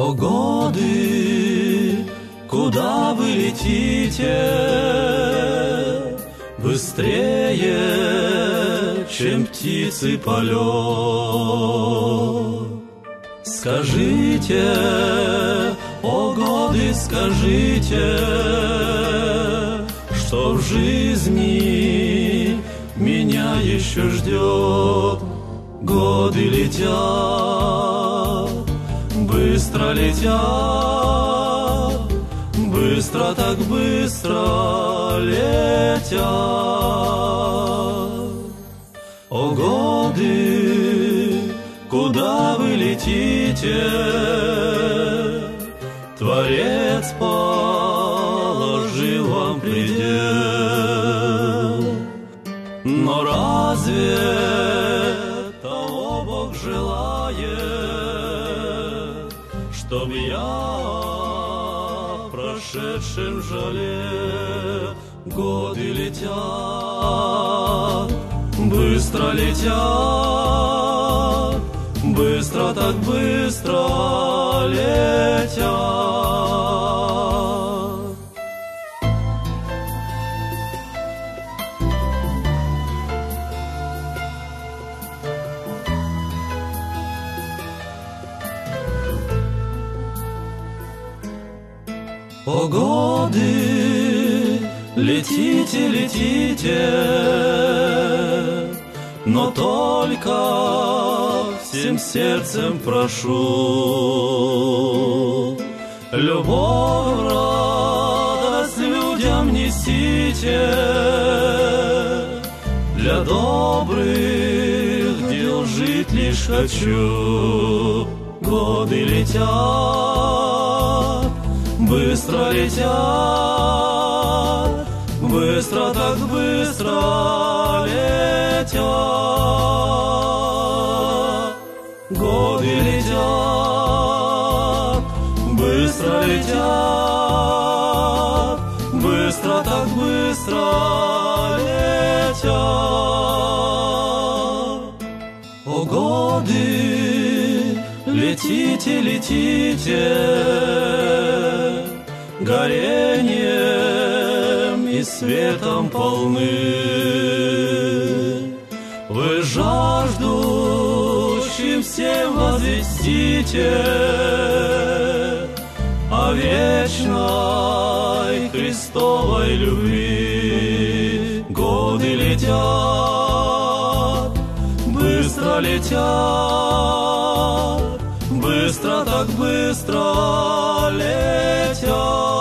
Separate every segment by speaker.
Speaker 1: О годы, куда вы летите? Быстрее, чем птицы полет. Скажите, о годы, скажите, что в жизни меня еще ждет. Годы летят, быстро летят, быстро так быстро летят. О годы, куда вы летите? Творец положил вам предел. Но разве того Бог желает, чтоб я о прошедшем жалел? Годы летят, быстро летят, быстро так быстро летят. О годы, летите, летите, но только всем сердцем прошу, любовь, радость людям несите, для добрых дел жить лишь хочу. Годы летят, быстро летят, быстро так быстро летят. Годы летят, быстро летят, быстро так быстро летят. О годы, летите, летите, горением и светом полны. Вы жаждущим всем возвестите о вечной Христовой любви. Годы летят, быстро летят, быстро так быстро летят.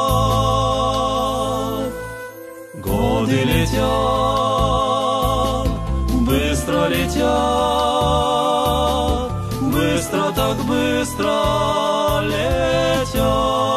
Speaker 1: Годы летят, быстро летят, быстро так быстро летят.